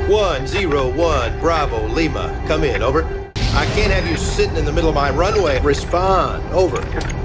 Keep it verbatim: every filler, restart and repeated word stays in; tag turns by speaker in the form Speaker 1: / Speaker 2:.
Speaker 1: one zero one, Bravo, Lima. Come in, over. I can't have you sitting in the middle of my runway. Respond, over.